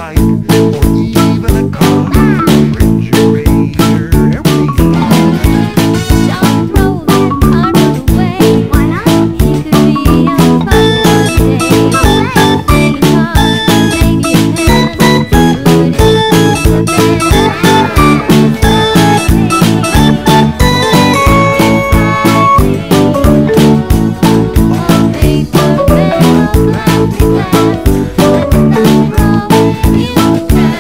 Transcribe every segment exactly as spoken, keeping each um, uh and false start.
bike, or even a car, refrigerator, everything. Don't throw that car away. Why not? It could be a fun day. Any car, maybe a pen, put it in the bed. Paper, pen, plastic glass, let them roll in the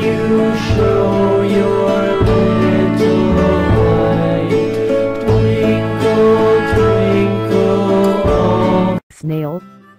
you show your little light. Twinkle, twinkle, all Snail.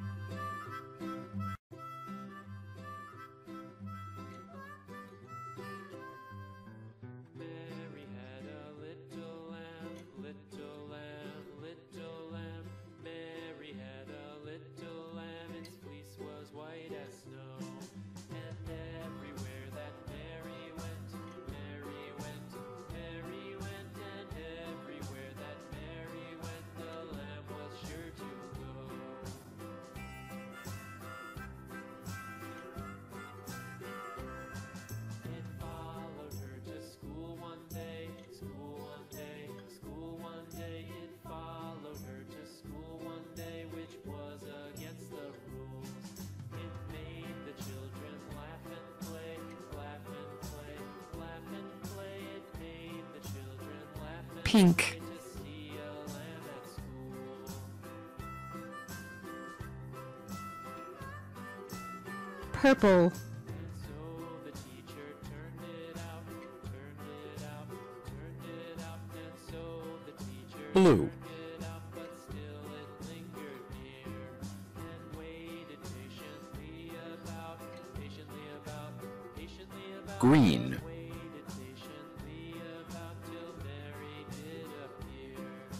Mary had a little lamb, little lamb, little lamb. Mary had a little lamb, its fleece was white as snow. And everywhere that Mary went, Mary went, Mary went, and everywhere that Mary went, the lamb was sure to go. It followed her to school one day, school one day, school one day. It followed her to school one day, which was against the rules. It made the children laugh and play, laugh and play, laugh and play. It made the children laugh and Pink. play to see a lamb at school. Purple. And so the teacher turned it out, turned it out, turned it out. And so the teacher Blue. turned it out, but still it lingered near and waited patiently about, patiently about, patiently about. Green. Waited patiently about till Mary did appear.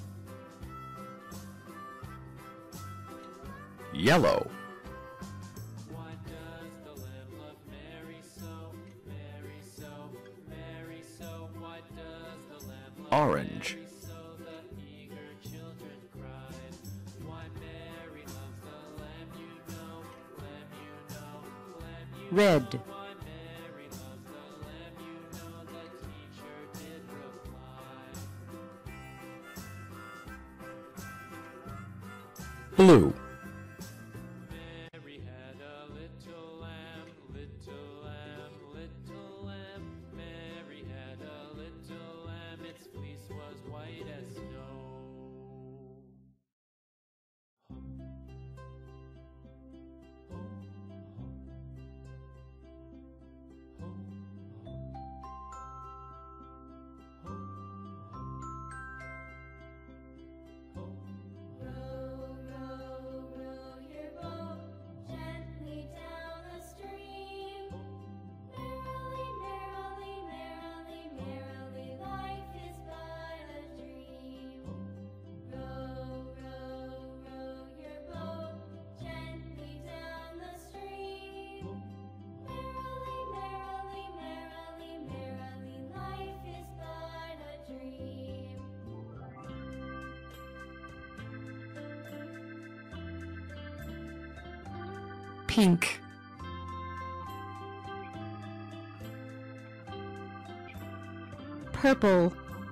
Yellow. Why does the lamb love Mary so, Mary so, Mary so? Why does the lamb love Orange. Mary so? The eager children cried. Why Mary loves the lamb, you know, lamb, you know, lamb, you Red. know. Why Mary loves the lamb, you know, the teacher did reply. Blue. Mary had a little lamb, little lamb, little lamb. Mary had a little lamb, its fleece was white as snow. Row, row, row your boat gently down the stream. Merrily, merrily, merrily, merrily, life is but a dream. Row, row, row your boat gently down the stream. Merrily, merrily, merrily, merrily, life is but a dream. Pink. Purple.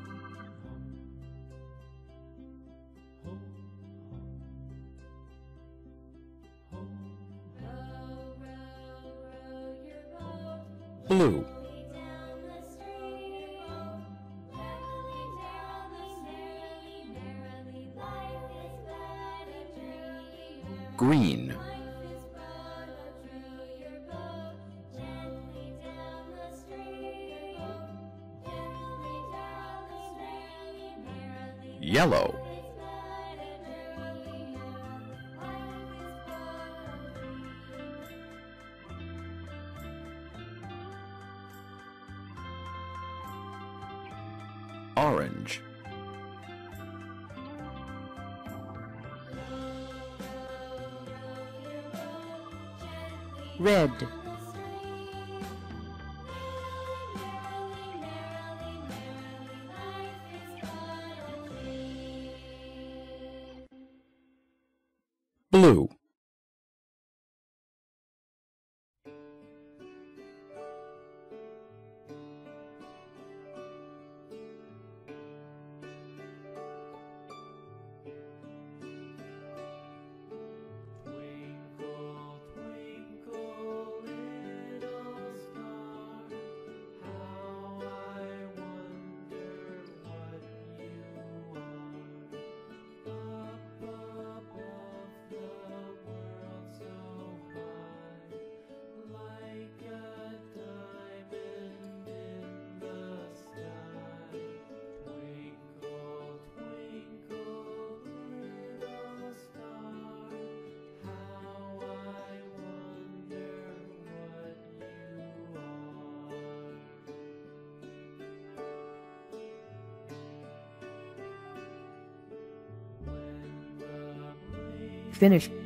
Row, row, row your boat Blue. gently down the stream. Merrily, merrily, merrily, merrily, life is but a dream. Green. Life is but a dream. Your boat gently down the stream. Gently down the stream. Merrily, Yellow. life is but a dream. Life is but a dream. Orange. Red. Blue. Twinkle, twinkle, little star, how I wonder what you are. Up above the finished.